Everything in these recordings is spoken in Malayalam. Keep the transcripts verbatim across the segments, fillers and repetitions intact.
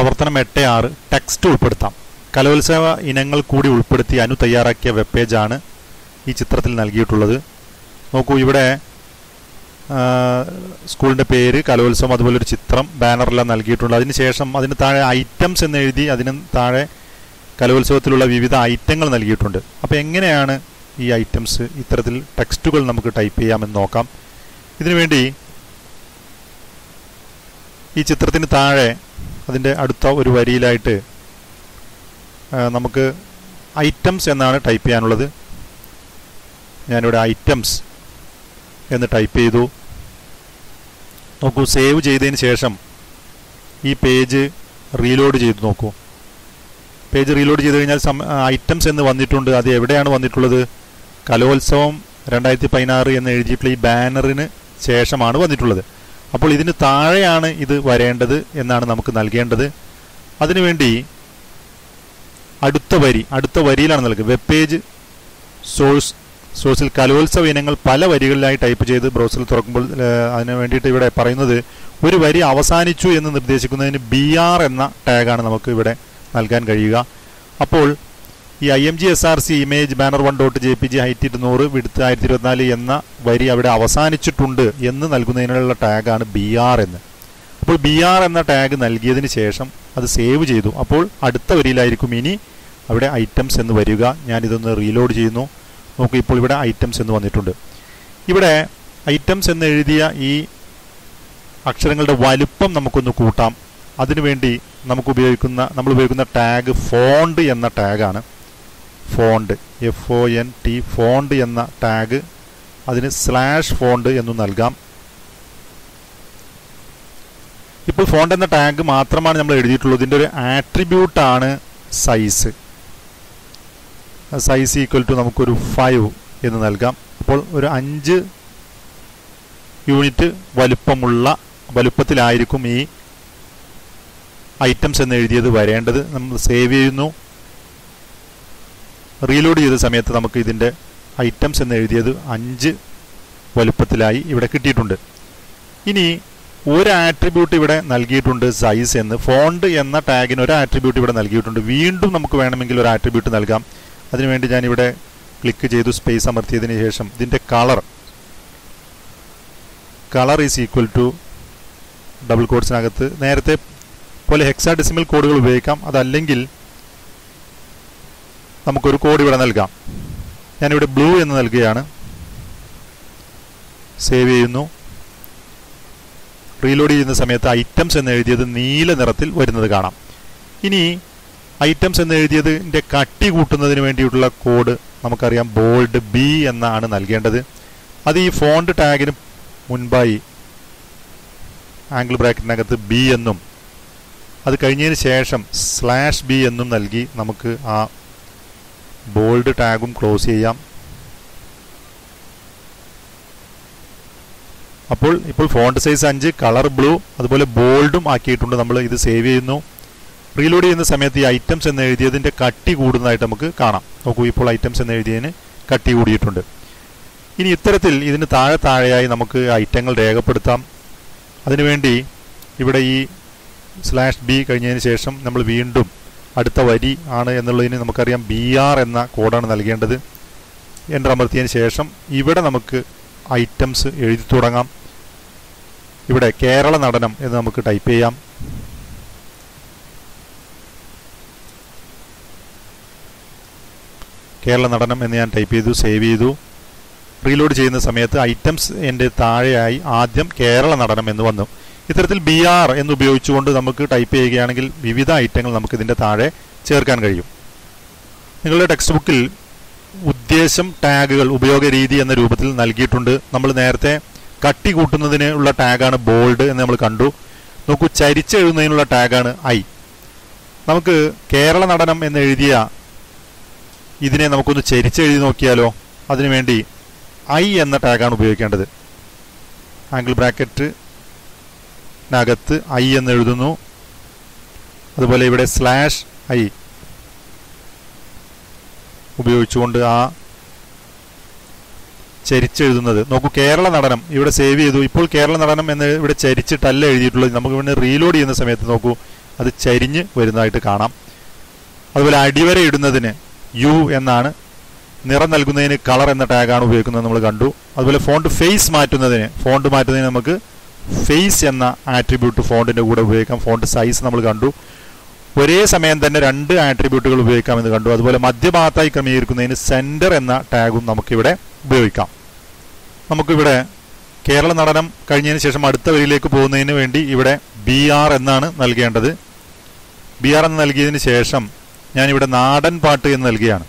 പ്രവർത്തനം എട്ട് ആറ് ടെക്സ്റ്റ് ഉൾപ്പെടുത്താം. കലോത്സവ ഇനങ്ങൾ കൂടി ഉൾപ്പെടുത്തി അനു തയ്യാറാക്കിയ വെബ് പേജാണ് ഈ ചിത്രത്തിൽ നൽകിയിട്ടുള്ളത്. നോക്കൂ, ഇവിടെ സ്കൂളിൻ്റെ പേര്, കലോത്സവം, അതുപോലെ ഒരു ചിത്രം, ബാനറെല്ലാം നൽകിയിട്ടുണ്ട്. അതിനുശേഷം അതിന് താഴെ ഐറ്റംസ് എന്ന് എഴുതി അതിന് താഴെ കലോത്സവത്തിലുള്ള വിവിധ ഐറ്റങ്ങൾ നൽകിയിട്ടുണ്ട്. അപ്പോൾ എങ്ങനെയാണ് ഈ ഐറ്റംസ് ഇത്തരത്തിൽ ടെക്സ്റ്റുകൾ നമുക്ക് ടൈപ്പ് ചെയ്യാമെന്ന് നോക്കാം. ഇതിനുവേണ്ടി ഈ ചിത്രത്തിന് താഴെ അതിൻ്റെ അടുത്ത ഒരു വരിയിലായിട്ട് നമുക്ക് ഐറ്റംസ് എന്നാണ് ടൈപ്പ് ചെയ്യാനുള്ളത്. ഞാനിവിടെ ഐറ്റംസ് എന്ന് ടൈപ്പ് ചെയ്തു. നോക്കൂ, സേവ് ചെയ്തതിന് ശേഷം ഈ പേജ് റീലോഡ് ചെയ്ത് നോക്കൂ. പേജ് റീലോഡ് ചെയ്ത് കഴിഞ്ഞാൽ ഐറ്റംസ് എന്ന് വന്നിട്ടുണ്ട്. അത് എവിടെയാണ് വന്നിട്ടുള്ളത്? കലോത്സവം രണ്ടായിരത്തി പതിനാറ് എന്ന് എഴുതിയിട്ടുള്ള ഈ ബാനറിന് ശേഷമാണ് വന്നിട്ടുള്ളത്. അപ്പോൾ ഇതിന് താഴെയാണ് ഇത് വരേണ്ടത് എന്നാണ് നമുക്ക് നൽകേണ്ടത്. അതിനുവേണ്ടി അടുത്ത വരി അടുത്ത വരിയിലാണ് നൽകുക. വെബ് പേജ് സോഴ്സ് സോഴ്സിൽ കലോത്സവ ഇനങ്ങൾ പല വരികളിലായി ടൈപ്പ് ചെയ്ത് ബ്രൗസറിൽ തുറക്കുമ്പോൾ അതിന് വേണ്ടിയിട്ട് ഇവിടെ പറയുന്നത് ഒരു വരി അവസാനിച്ചു എന്ന് നിർദ്ദേശിക്കുന്നതിന് ബി ആർ എന്ന ടാഗാണ് നമുക്ക് ഇവിടെ നൽകാൻ കഴിയുക. അപ്പോൾ ഈ I M G S R C image banner one dot J P G height ഇരുന്നൂറ് വിടുത്ത് ആയിരത്തി ഇരുപത്തിനാല് എന്ന വരി അവിടെ അവസാനിച്ചിട്ടുണ്ട് എന്ന് നൽകുന്നതിനുള്ള ടാഗാണ് ബി ആർ എന്ന്. അപ്പോൾ ബി ആർ എന്ന ടാഗ് നൽകിയതിന് ശേഷം അത് സേവ് ചെയ്തു. അപ്പോൾ അടുത്ത വരിയിലായിരിക്കും ഇനി അവിടെ ഐറ്റംസ് എന്ന് വരിക. ഞാനിതൊന്ന് റീലോഡ് ചെയ്യുന്നു. നോക്കൂ, ഇപ്പോൾ ഇവിടെ ഐറ്റംസ് എന്ന് വന്നിട്ടുണ്ട്. ഇവിടെ ഐറ്റംസ് എന്ന് എഴുതിയ ഈ അക്ഷരങ്ങളുടെ വലുപ്പം നമുക്കൊന്ന് കൂട്ടാം. അതിനുവേണ്ടി നമുക്ക് ഉപയോഗിക്കുന്ന നമ്മൾ ഉപയോഗിക്കുന്ന ടാഗ് ഫോണ്ട് എന്ന ടാഗാണ്. Font, F O N T, font എന്ന ടാഗ്, അതിന് സ്ലാഷ് ഫോണ്ട് എന്നും നൽകാം. ഇപ്പോൾ ഫോണ്ട് എന്ന ടാഗ് മാത്രമാണ് നമ്മൾ എഴുതിയിട്ടുള്ളത്. ഇതിൻ്റെ ഒരു ആട്രിബ്യൂട്ടാണ് സൈസ്. സൈസ് ഈക്വൽ ടു നമുക്കൊരു ഫൈവ് എന്ന് നൽകാം. അപ്പോൾ ഒരു അഞ്ച് യൂണിറ്റ് വലുപ്പമുള്ള വലുപ്പത്തിലായിരിക്കും ഈ ഐറ്റംസ് എന്ന് എഴുതിയത് വരേണ്ടത്. നമ്മൾ സേവ് ചെയ്യുന്നു. റീലോഡ് ചെയ്ത സമയത്ത് നമുക്ക് ഇതിൻ്റെ ഐറ്റംസ് എന്ന് എഴുതിയത് അഞ്ച് വലുപ്പത്തിലായി ഇവിടെ കിട്ടിയിട്ടുണ്ട്. ഇനി ഒരു ആട്രിബ്യൂട്ട് ഇവിടെ നൽകിയിട്ടുണ്ട്, സൈസ് എന്ന്. ഫോണ്ട് എന്ന ടാഗിന് ഒരു ആട്രിബ്യൂട്ട് ഇവിടെ നൽകിയിട്ടുണ്ട്. വീണ്ടും നമുക്ക് വേണമെങ്കിൽ ഒരു ആട്രിബ്യൂട്ട് നൽകാം. അതിനുവേണ്ടി ഞാനിവിടെ ക്ലിക്ക് ചെയ്തു, സ്പേസ് അമർത്തിയതിന് ശേഷം ഇതിൻ്റെ colour colour is equal to double കോഡ്സിനകത്ത് നേരത്തെ പോലെ ഹെക്സാഡെസിമൽ കോഡുകൾ ഉപയോഗിക്കാം. അതല്ലെങ്കിൽ നമുക്കൊരു കോഡ് ഇവിടെ നൽകാം. ഞാനിവിടെ ബ്ലൂ എന്ന് നൽകുകയാണ്. സേവ് ചെയ്യുന്നു. റീലോഡ് ചെയ്യുന്ന സമയത്ത് ഐറ്റംസ് എന്ന് എഴുതിയത് നീല നിറത്തിൽ വരുന്നത് കാണാം. ഇനി ഐറ്റംസ് എന്ന് എഴുതിയതിൻ്റെ കട്ടി കൂട്ടുന്നതിന് വേണ്ടിയിട്ടുള്ള കോഡ് നമുക്കറിയാം, ബോൾഡ് ബി എന്നാണ് നൽകേണ്ടത്. അത് ഈ ഫോണ്ട് ടാഗിന് മുൻപായി ആംഗിൾ ബ്രാക്കറ്റിനകത്ത് ബി എന്നും അത് കഴിഞ്ഞതിന് ശേഷം സ്ലാഷ് ബി എന്നും നൽകി നമുക്ക് ആ ബോൾഡ് ടാഗും ക്ലോസ് ചെയ്യാം. അപ്പോൾ ഇപ്പോൾ ഫോണ്ട് സൈസ് അഞ്ച്, കളർ ബ്ലൂ, അതുപോലെ ബോൾഡും ആക്കിയിട്ടുണ്ട്. നമ്മൾ ഇത് സേവ് ചെയ്യുന്നു. റീലോഡ് ചെയ്യുന്ന സമയത്ത് ഈ ഐറ്റംസ് എന്ന് എഴുതിയതിൻ്റെ കട്ടി കൂടുന്നതായിട്ട് നമുക്ക് കാണാം. നോക്കൂ, ഇപ്പോൾ ഐറ്റംസ് എന്ന് എഴുതിയതിന് കട്ടി കൂടിയിട്ടുണ്ട്. ഇനി ഇത്തരത്തിൽ ഇതിന് താഴെ താഴെയായി നമുക്ക് ഐറ്റങ്ങൾ രേഖപ്പെടുത്താം. അതിനുവേണ്ടി ഇവിടെ ഈ സ്ലാഷ് ബി കഴിഞ്ഞതിന് ശേഷം നമ്മൾ വീണ്ടും അടുത്ത വരി ആണ് എന്നുള്ളതിന് നമുക്കറിയാം ബി ആർ എന്ന കോഡാണ് നൽകേണ്ടത്. എൻ്റർ അമർത്തിയതിന് ശേഷം ഇവിടെ നമുക്ക് ഐറ്റംസ് എഴുതി തുടങ്ങാം. ഇവിടെ കേരള നടനം എന്ന് നമുക്ക് ടൈപ്പ് ചെയ്യാം. കേരള നടനം എന്ന് ഞാൻ ടൈപ്പ് ചെയ്തു, സേവ് ചെയ്തു. റീലോഡ് ചെയ്യുന്ന സമയത്ത് ഐറ്റംസ് എൻ്റെ താഴെയായി ആദ്യം കേരള നടനം എന്ന് വന്നു. ഇത്തരത്തിൽ ബി ആർ എന്ന് ഉപയോഗിച്ചുകൊണ്ട് നമുക്ക് ടൈപ്പ് ചെയ്യുകയാണെങ്കിൽ വിവിധ ഐറ്റങ്ങൾ നമുക്ക് ഇതിൻ്റെ താഴെ ചേർക്കാൻ കഴിയും. നിങ്ങളുടെ ടെക്സ്റ്റ് ബുക്കിൽ ഉദ്ദേശം ടാഗുകൾ ഉപയോഗ രീതി എന്ന രൂപത്തിൽ നൽകിയിട്ടുണ്ട്. നമ്മൾ നേരത്തെ കട്ടി കൂട്ടുന്നതിന് ഉള്ള ടാഗാണ് ബോൾഡ് എന്ന് നമ്മൾ കണ്ടു. നോക്കൂ, ചരിച്ചെഴുതുന്നതിനുള്ള ടാഗാണ് ഐ. നമുക്ക് കേരള നടനം എന്ന് എഴുതിയ ഇതിനെ നമുക്കൊന്ന് ചരിച്ചെഴുതി നോക്കിയാലോ? അതിനുവേണ്ടി ഐ എന്ന ടാഗാണ് ഉപയോഗിക്കേണ്ടത്. ആംഗിൾ ബ്രാക്കറ്റിനകത്ത് ഐ എന്ന് എഴുതുന്നു. അതുപോലെ ഇവിടെ സ്ലാഷ് ഐ ഉപയോഗിച്ചുകൊണ്ട് ആ ചരിച്ചെഴുതുന്നത് നോക്കൂ. കേരള നടനം ഇവിടെ സേവ് ചെയ്തു. ഇപ്പോൾ കേരള നടനം എന്ന് ഇവിടെ ചരിച്ചിട്ടല്ല എഴുതിയിട്ടുള്ളത്. നമുക്ക് ഇവിടെ റീലോഡ് ചെയ്യുന്ന സമയത്ത് നോക്കൂ, അത് ചരിഞ്ഞ് വരുന്നതായിട്ട് കാണാം. അതുപോലെ അടിവര ഇടുന്നതിന് യു എന്നാണ്, നിറം നൽകുന്നതിന് കളർ എന്ന ടാഗാണ് ഉപയോഗിക്കുന്നത് നമ്മൾ കണ്ടു. അതുപോലെ ഫോണ്ട് ഫേസ് മാറ്റുന്നതിന് ഫോണ്ട് മാറ്റുന്നതിന് നമുക്ക് ഫേസ് എന്ന ആട്രിബ്യൂട്ട് ഫോണ്ടിൻ്റെ കൂടെ ഉപയോഗിക്കാം. ഫോണ്ട് സൈസ് നമ്മൾ കണ്ടു. ഒരേ സമയം തന്നെ രണ്ട് ആട്രിബ്യൂട്ടുകൾ ഉപയോഗിക്കാമെന്ന് കണ്ടു. അതുപോലെ മധ്യഭാഗത്തായി ക്രമീകരിക്കുന്നതിന് സെൻറ്റർ എന്ന ടാഗും നമുക്കിവിടെ ഉപയോഗിക്കാം. നമുക്കിവിടെ കേരള നടനം കഴിഞ്ഞതിന് ശേഷം അടുത്ത വരിയിലേക്ക് പോകുന്നതിന് വേണ്ടി ഇവിടെ ബി ആർ എന്നാണ് നൽകേണ്ടത്. ബി ആർ എന്ന് നൽകിയതിന് ശേഷം ഞാനിവിടെ നാടൻ പാട്ട് എന്ന് നൽകിയാണ്.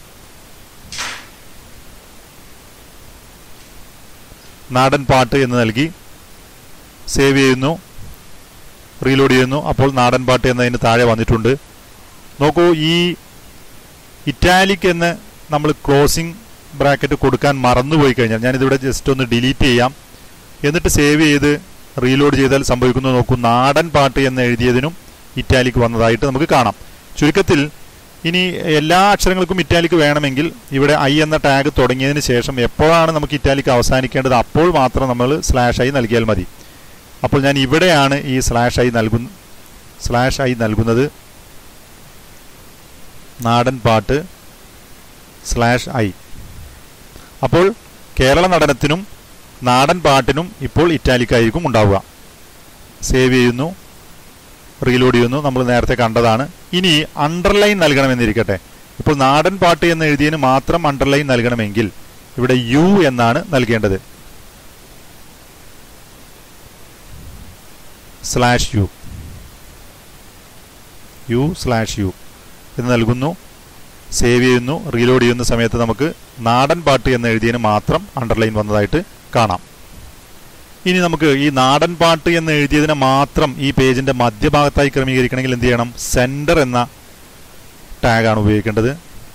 നാടൻ പാട്ട് എന്ന് നൽകി സേവ് ചെയ്യുന്നു, റീലോഡ് ചെയ്യുന്നു. അപ്പോൾ നാടൻ പാട്ട് എന്നതിന് താഴെ വന്നിട്ടുണ്ട്. നോക്കൂ, ഈ ഇറ്റാലിക് എന്ന് നമ്മൾ ക്ലോസിംഗ് ബ്രാക്കറ്റ് കൊടുക്കാൻ മറന്നുപോയി കഴിഞ്ഞാൽ ഞാനിതിവിടെ ജസ്റ്റ് ഒന്ന് ഡിലീറ്റ് ചെയ്യാം. എന്നിട്ട് സേവ് ചെയ്ത് റീലോഡ് ചെയ്താൽ സംഭവിക്കുന്നത് നോക്കൂ, നാടൻ പാട്ട് എന്ന് എഴുതിയതിനും ഇറ്റാലിക് വന്നതായിട്ട് നമുക്ക് കാണാം. ചുരുക്കത്തിൽ ഇനി എല്ലാ അക്ഷരങ്ങൾക്കും ഇറ്റാലിക് വേണമെങ്കിൽ ഇവിടെ ഐ എന്ന ടാഗ് തുടങ്ങിയതിന് ശേഷം എപ്പോഴാണ് നമുക്ക് ഇറ്റാലിക് അവസാനിക്കേണ്ടത് അപ്പോൾ മാത്രം നമ്മൾ സ്ലാഷ് ഐ നൽകിയാൽ മതി. അപ്പോൾ ഞാൻ ഇവിടെയാണ് ഈ സ്ലാഷ് ഐ നൽകുന്ന സ്ലാഷ് ഐ നൽകുന്നത്. നാടൻ പാട്ട് സ്ലാഷ് ഐ. അപ്പോൾ കേരള നടനത്തിനും നാടൻ പാട്ടിനും ഇപ്പോൾ ഇറ്റാലിക് ആയിരിക്കും ഉണ്ടാവുക. സേവ് ചെയ്യുന്നു, റീലോഡ് ചെയ്യുന്നു. നമ്മൾ നേരത്തെ കണ്ടതാണ്. ഇനി അണ്ടർലൈൻ നൽകണമെന്നിരിക്കട്ടെ. ഇപ്പോൾ നാടൻ പാട്ട് എന്ന് എഴുതിയതിന് മാത്രം അണ്ടർലൈൻ നൽകണമെങ്കിൽ ഇവിടെ യു എന്നാണ് നൽകേണ്ടത്. Slash U U slash U എന്ന് നൽകുന്നു. സേവ് ചെയ്യുന്നു, റീലോഡ് ചെയ്യുന്ന സമയത്ത് നമുക്ക് നാടൻ പാട്ട് എന്ന് എഴുതിയതിന് മാത്രം അണ്ടർലൈൻ വന്നതായിട്ട് കാണാം. ഇനി നമുക്ക് ഈ നാടൻ പാട്ട് എന്ന് എഴുതിയതിനെ മാത്രം ഈ പേജിൻ്റെ മധ്യഭാഗത്തായി ക്രമീകരിക്കണമെങ്കിൽ എന്ത് ചെയ്യണം? സെൻറ്റർ എന്ന ടാഗാണ് ഉപയോഗിക്കേണ്ടത്.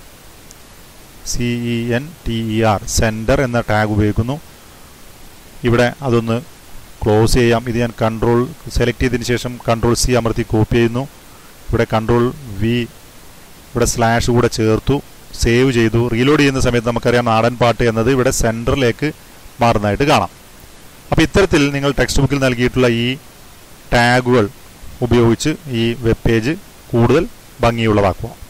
C E N T E R center എന്ന ടാഗ് ഉപയോഗിക്കുന്നു. ഇവിടെ അതൊന്ന് ക്ലോസ് ചെയ്യാം. ഇത് ഞാൻ കൺട്രോൾ സെലക്ട് ചെയ്തതിന് ശേഷം കൺട്രോൾ സി അമർത്തി കോപ്പി ചെയ്യുന്നു. ഇവിടെ കൺട്രോൾ വി, ഇവിടെ സ്ലാഷ് കൂടെ ചേർത്തു, സേവ് ചെയ്തു. റീലോഡ് ചെയ്യുന്ന സമയത്ത് നമുക്കറിയാം നാടൻ പാട്ട് എന്നത് ഇവിടെ സെൻറ്ററിലേക്ക് മാറുന്നതായിട്ട് കാണാം. അപ്പോൾ ഇത്തരത്തിൽ നിങ്ങൾ ടെക്സ്റ്റ് ബുക്കിൽ നൽകിയിട്ടുള്ള ഈ ടാഗുകൾ ഉപയോഗിച്ച് ഈ വെബ് പേജ് കൂടുതൽ ഭംഗിയുള്ളതാക്കുക.